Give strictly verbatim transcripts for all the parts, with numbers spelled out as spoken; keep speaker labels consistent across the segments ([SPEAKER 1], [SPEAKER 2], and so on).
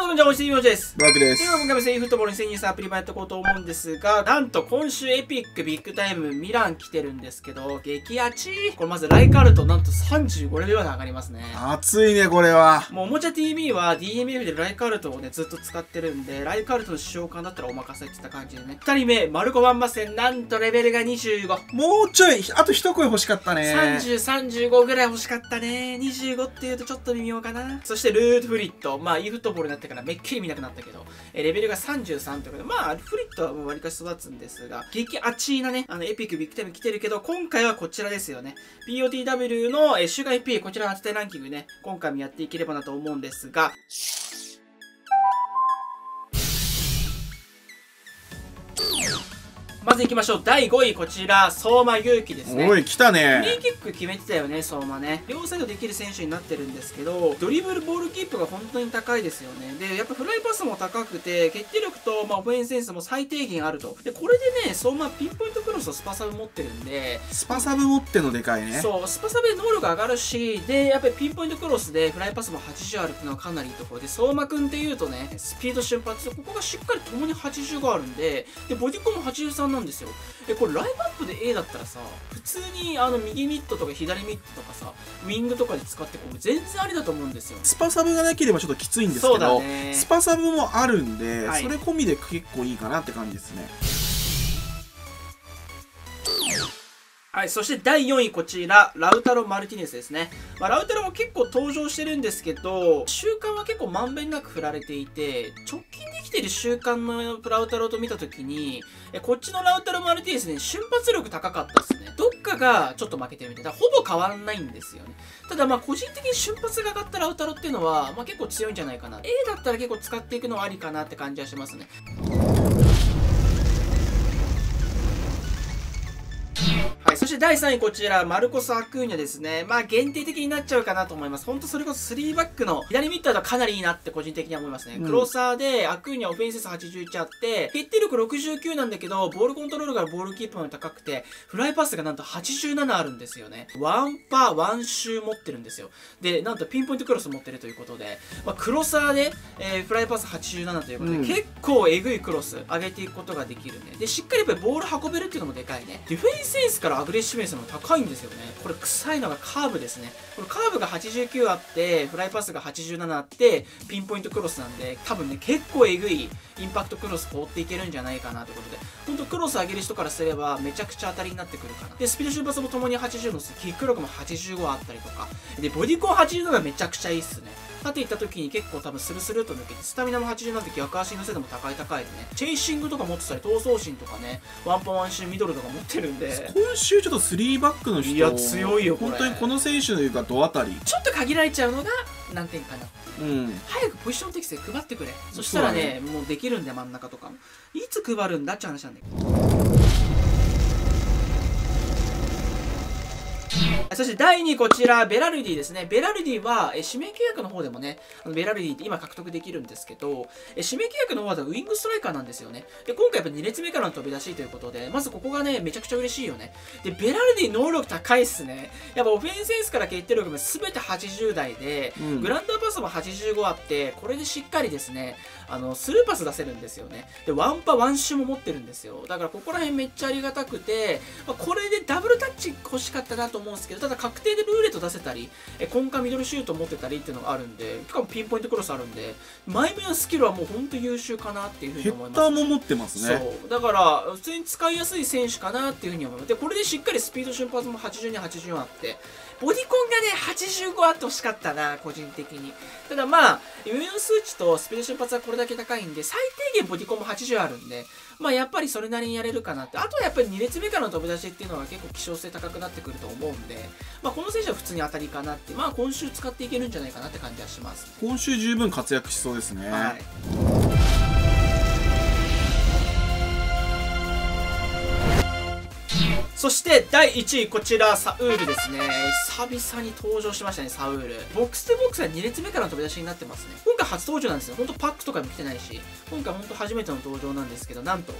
[SPEAKER 1] こんにちは、おしみもちです。
[SPEAKER 2] バークです。
[SPEAKER 1] では今回もセイフットボールにせんにじゅうさんアプリ版やっていこうと思うんですが、なんと今週エピックビッグタイムミラン来てるんですけど、激アチー。これまずライカルトなんとさんじゅうごレベルまで上がりますね。
[SPEAKER 2] 熱いね、これは。
[SPEAKER 1] もうおもちゃ ティービー は ディーエムエフ でライカルトをね、ずっと使ってるんで、ライカルトの使用感だったらお任せって言った感じでね。ふたりめ、マルコ・バンバセン、なんとレベルがにじゅうご。
[SPEAKER 2] もうちょい、あと一声欲しかったね。
[SPEAKER 1] さんじゅう、さんじゅうごぐらい欲しかったね。にじゅうごって言うとちょっと微妙かな。そしてルートフリット。まあ、イーフットボールになってからめっきり見なくなったけど、えレベルがさんじゅうさんということで、まあ、フリットはもう割かし育つんですが、激アチーなね、あの、エピックビッグタイム来てるけど、今回はこちらですよね。ピーオーティーダブリュー の、えシュガー イーピー、こちらの当てたいランキングね、今回もやっていければなと思うんですが、まず行きましょう。だいごい、こちら、相馬勇紀ですね。
[SPEAKER 2] おい、来た
[SPEAKER 1] フリー
[SPEAKER 2] ね。
[SPEAKER 1] キック決めてたよね、相馬ね。両サイドできる選手になってるんですけど、ドリブル、ボールキープが本当に高いですよね。で、やっぱフライパスも高くて、決定力と、まあ、オフェンスセンスも最低限あると。で、これでね、相馬ピンポイントクロスとスパサブ持ってるんで、
[SPEAKER 2] スパサブ持ってのでかいね。
[SPEAKER 1] そう、スパサブで能力上がるし、で、やっぱりピンポイントクロスでフライパスもはちじゅうあるっていうのはかなりいいところで、相馬くんっていうとね、スピード瞬発、ここがしっかりともにはちじゅうごあるんで、で、ボディコンもはちじゅうさんなんですよ。で、これライブアップで A だったらさ、普通にあの右ミットとか左ミットとかさ、ウィングとかで使ってこれ全然ありだと思うんですよ。
[SPEAKER 2] スパサブがなければちょっときついんですけ
[SPEAKER 1] そうだ
[SPEAKER 2] ど、
[SPEAKER 1] ね、
[SPEAKER 2] スパサブもあるんで、
[SPEAKER 1] はい、
[SPEAKER 2] それ込みで結構いいかなって感じですね。
[SPEAKER 1] はい、そしてだいよんい、こちら、ラウタロ・マルティネスですね。まあ、ラウタロも結構登場してるんですけど、習慣は結構まんべんなく振られていて、直近できてる習慣のラウタロと見たときに、えこっちのラウタロ・マルティネスね、瞬発力高かったですね。どっかがちょっと負けてるみたいな。ほぼ変わらないんですよね。ただまあ個人的に瞬発が上がったラウタロっていうのは、まあ結構強いんじゃないかな。A だったら結構使っていくのはありかなって感じはしますね。はい、そしてだいさんい、こちら、マルコス・アクーニャですね。まあ、限定的になっちゃうかなと思います。ほんと、それこそスリーバックの左ミッドだとかなりいいなって個人的には思いますね。うん、クローサーで、アクーニャオフェンスはちじゅういちあって、決定力ろくじゅうきゅうなんだけど、ボールコントロールがボールキープまで高くて、フライパスがなんとはちじゅうななあるんですよね。ワンパー、ワンシュー持ってるんですよ。で、なんとピンポイントクロス持ってるということで、まあ、クロサーで、えー、フライパスはちじゅうななということで、うん、結構えぐいクロス上げていくことができるね。で、しっかりやっぱりボール運べるっていうのもでかいね。ディフェンスセンスからアグレッシブネスも高いんですよね。これ臭いのがカーブですね。これカーブがはちじゅうきゅうあって、フライパスがはちじゅうななあって、ピンポイントクロスなんで、多分ね、結構えぐいインパクトクロス通っていけるんじゃないかなということで、ほんとクロス上げる人からすれば、めちゃくちゃ当たりになってくるかな。で、スピード瞬発も共にはちじゅうのキック力もはちじゅうごあったりとか、で、ボディコンはちじゅうななめちゃくちゃいいっすね。縦行った時に結構多分スルスルっと抜けて、スタミナもはちじゅうなんて逆足のせいでも高い高いでね、チェイシングとか持ってたり、闘争心とかね、ワンパンワンシューミドルとか持ってるんで、
[SPEAKER 2] 今週ちょっとスリーバックの人、
[SPEAKER 1] いや強いよこれ。
[SPEAKER 2] 本当にこの選手のいうかド当たり
[SPEAKER 1] ちょっと限られちゃうのが難点かな。
[SPEAKER 2] うん、
[SPEAKER 1] 早くポジション適正配ってくれ。そしたらね、もうできるんで真ん中とかも。いつ配るんだって話なんだけど。そしてだいにい、こちら、ベラルディですね。ベラルディは、え指名契約の方でもね、あのベラルディって今獲得できるんですけど、え指名契約の方はウィングストライカーなんですよね。で、今回やっぱに列目からの飛び出しということで、まずここがね、めちゃくちゃ嬉しいよね。で、ベラルディ能力高いっすね。やっぱオフェンスセンスから決定力も全てはちじゅう代で、うん、グランダーパスもはちじゅうごあって、これでしっかりですね、あの、スルーパス出せるんですよね。で、ワンパワンシュも持ってるんですよ。だからここら辺めっちゃありがたくて、まあ、これでダブルタッチ欲しかったなと思うんですけど、ただ確定でルーレット出せたり、えコンカミドルシュート持ってたりっていうのがあるんで、しかもピンポイントクロスあるんで、前目のスキルはもう本当優秀かなっていうふうに思います、ね。
[SPEAKER 2] ヘッダーも持ってますね。
[SPEAKER 1] そう。だから、普通に使いやすい選手かなっていうふうに思います。で、これでしっかりスピード瞬発もはちじゅうに、はちじゅうよんあって、ボディコンがね、はちじゅうごあってほしかったな、個人的に。ただまあ、上の数値とスピード瞬発はこれだけ高いんで、最低限ボディコンもはちじゅうあるんで、まあやっぱりそれなりにやれるかなって。あとはやっぱりに列目からの飛び出しっていうのが結構希少性高くなってくると思うんで、まあこの選手は普通に当たりかなって、まあ今週使っていけるんじゃないかなって感じはします。
[SPEAKER 2] 今週十分活躍しそうですね。はい。
[SPEAKER 1] そしてだいいちい、こちらサウールですね。久々に登場しましたね、サウール。ボックスとボックスはに列目からの飛び出しになってますね。今回初登場なんですよ。ほんとパックとかも来てないし、今回ほんと初めての登場なんですけど、なんと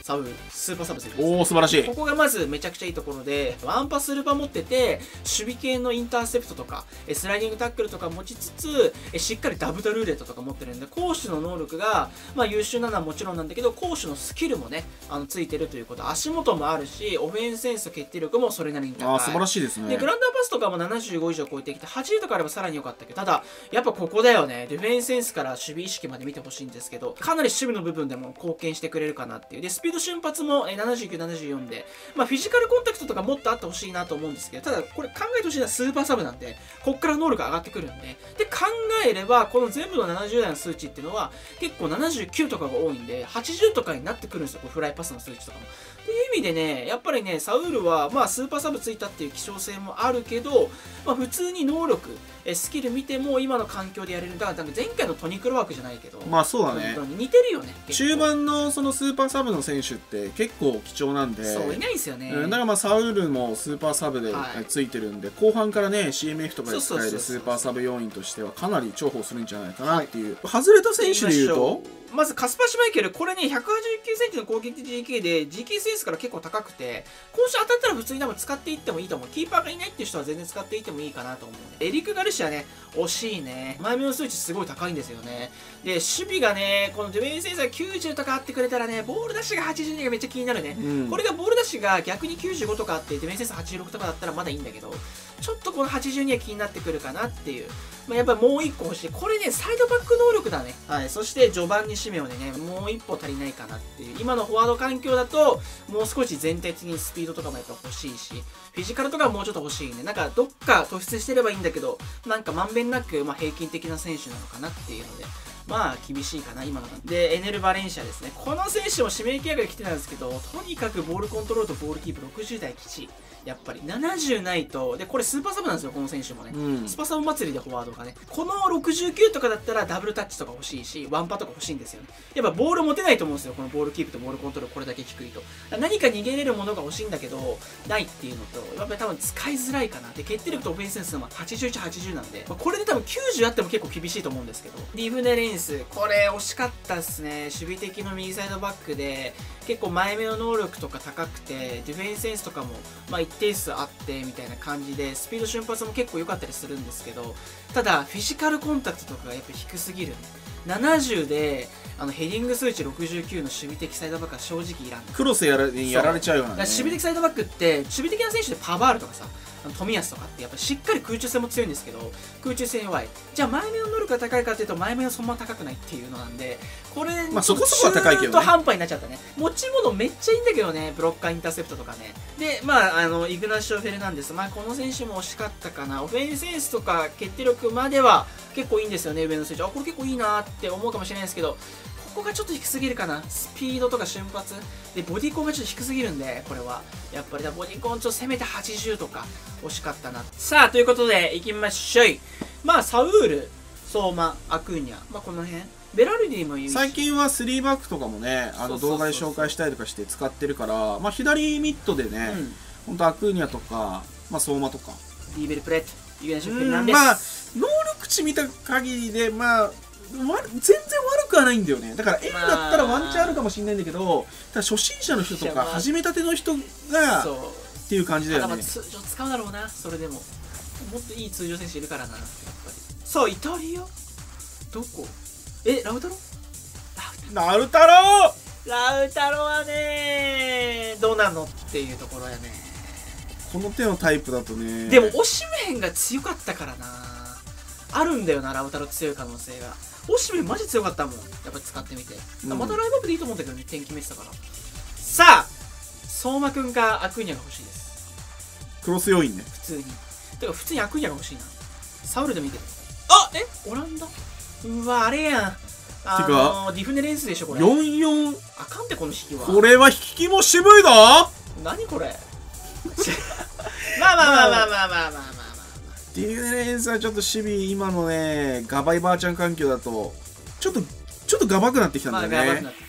[SPEAKER 1] サウルスーパーサブするんです。
[SPEAKER 2] おお素晴らしい。
[SPEAKER 1] ここがまずめちゃくちゃいいところで、ワンパスルパ持ってて、守備系のインターセプトとか、スライディングタックルとか持ちつつ、しっかりダブルルーレットとか持ってるんで、攻守の能力が、まあ優秀なのはもちろんなんだけど、攻守のスキルもね、あのついてるということ、足元もあるし、オフェンスセンス決定力もそれなりに高い。
[SPEAKER 2] あー素晴らしいですね。
[SPEAKER 1] で、グラウンダーパスとかもななじゅうご以上超えてきて、はちじゅうとかあればさらに良かったけど、ただ、やっぱここだよね。ディフェンスセンスから守備意識まで見てほしいんですけど、かなり守備の部分でも貢献してくれるかなっていう。で、スピード瞬発もななじゅうきゅう、ななじゅうよんで、まあフィジカルコンタクトとかもっとあってほしいなと思うんですけど、ただこれ考えてほしいのはスーパーサブなんで、こっから能力が上がってくるんで、で、考えれば、この全部のななじゅう代の数値っていうのは、結構ななじゅうきゅうとかが多いんで、はちじゅうとかになってくるんですよ、こうフライパスの数値とかも。っていう意味でね、やっぱりね、サウールは、まあ、スーパーサブついたっていう希少性もあるけど、まあ、普通に能力、えスキル見ても今の環境でやれる。だから前回のトニクロワークじゃないけど、
[SPEAKER 2] まあそうだね。
[SPEAKER 1] 似てるよね。
[SPEAKER 2] 中盤のそのスーパーサブの選手って結構貴重なんで、
[SPEAKER 1] そういないですよね。
[SPEAKER 2] だからまあサウールもスーパーサブでついてるんで、はい、後半からね シーエムエフ とかで使えるスーパーサブ要員としてはかなり重宝するんじゃないかなっていう、はい、外れた選手でいうと
[SPEAKER 1] まずカスパー・シュマイケル、これねひゃくはちじゅうきゅうセンチの攻撃 ジーケー で ジーケー センスから結構高くて、今週当たったら普通に多分使っていってもいいと思う。キーパーがいないっていう人は全然使っていってもいいかなと思う。エリック・ガルシアね、惜しいね。前目の数値すごい高いんですよね。で、守備がね、このディフェンスセンスがきゅうじゅうとかあってくれたらね、ボールダッシュがはちじゅうにがめっちゃ気になるね。うん、これがボールダッシュが逆にきゅうじゅうごとかあって、ディフェンスセンスはちじゅうろくとかだったらまだいいんだけど、ちょっとこのはちじゅうには気になってくるかなっていう。まあ、やっぱりもういっこ欲しい。これね、サイドバック能力だね。はい。そして序盤にシメオでね、もう一歩足りないかなっていう。今のフォワード環境だと、もう少し全体的にスピードとかもやっぱ欲しいし、フィジカルとかももうちょっと欲しいね。なんかどっか突出してればいいんだけど、なんかまんべんなく、まあ、平均的な選手なのかなっていうので。まあ厳しいかな今ので。エネル・バレンシアですね。この選手も指名契約で来てたんですけど、とにかくボールコントロールとボールキープろくじゅう代基地、やっぱりななじゅうないと、でこれスーパーサブなんですよこの選手もね、うん、スパサブ祭りでフォワードがね、このろくじゅうきゅうとかだったらダブルタッチとか欲しいし、ワンパとか欲しいんですよね。やっぱボール持てないと思うんですよ、このボールキープとボールコントロールこれだけ低いと。何か逃げれるものが欲しいんだけどないっていうのと、やっぱり多分使いづらいかな。で決定力とオフェンスセンスははちじゅういち、はちじゅうなんで、まあ、これで多分きゅうじゅうあっても結構厳しいと思うんですけど、リブネレンスこれ惜しかったですね。守備的の右サイドバックで結構前目の能力とか高くて、ディフェンスセンスとかもまあ一定数あってみたいな感じで、スピード瞬発も結構良かったりするんですけど、ただフィジカルコンタクトとかがやっぱ低すぎる。ななじゅうであのヘディング数値ろくじゅうきゅうの守備的サイドバックは正直いらん。
[SPEAKER 2] クロスやらやられちゃうような、ね、
[SPEAKER 1] 守備的サイドバックって守備的な選手でパバールとかさ、冨安とかってやっぱしっかり空中戦も強いんですけど、空中戦弱い。じゃあ前目の能力が高いかというと前目はそんな高くないっていうのなんで、これ
[SPEAKER 2] まあそこそこは高いけどね、
[SPEAKER 1] 中途半端になっちゃったね。持ち物めっちゃいいんだけどね、ブロッカーインターセプトとかね。でまああのイグナシオ・フェルナンデス、まあこの選手も惜しかったかな。オフェンスセンスとか決定力までは結構いいんですよね。上の選手、あこれ結構いいなって思うかもしれないですけど、ここがちょっと低すぎるかな。スピードとか瞬発でボディコンがちょっと低すぎるんで、これはやっぱりだボディコンちょっとせめてはちじゅうとか惜しかったな。さあということでいきましょい。まあサウール、相馬、アクーニャ、まあこの辺ベラルディもいるし、
[SPEAKER 2] 最近はスリーバックとかもね、あの動画で紹介したりとかして使ってるから、まあ左ミットでね、うん、ほんとアクーニャとか、まあ相馬とか
[SPEAKER 1] リーベルプレット、ユーナショフェルナンデス、
[SPEAKER 2] まあ能力値見た限りでまあ全然悪くはないんだよね。だから M だったらワンチャンあるかもしれないんだけど、ただ初心者の人とか始めたての人がっていう感じだよね。
[SPEAKER 1] 通常使うだろうな。それでももっといい通常選手いるからな、やっぱり。さあイタリアどこ、えラウタロ
[SPEAKER 2] ラウタロ
[SPEAKER 1] ラウタロはねどうなのっていうところやね。
[SPEAKER 2] この手のタイプだとね。
[SPEAKER 1] でもオシムヘンが強かったからな、あるんだよな、ラウタロ強い可能性が。オシムマジ強かったもん、やっぱり使ってみて、うん、またライブアップでいいと思うんだけどね、天気メッセだから。さあ相馬くんかアクーニャが欲しいです。
[SPEAKER 2] クロス要員ね、
[SPEAKER 1] 普通に。てか普通にアクーニャが欲しいな。サウルでもいいけど。あえオランダ、うわあれやん、あのー、ディフネレンスでしょこれ。
[SPEAKER 2] よんよん
[SPEAKER 1] あかんってこの引きは。
[SPEAKER 2] これは引きも渋いぞ。
[SPEAKER 1] 何これまあまあまあまあまあまあまあまあまあ、
[SPEAKER 2] ディフェレンスはちょっと守備今のねガバイバーちゃん環境だとちょっとちょっとガバくなってきたんだよね。まあガバくなって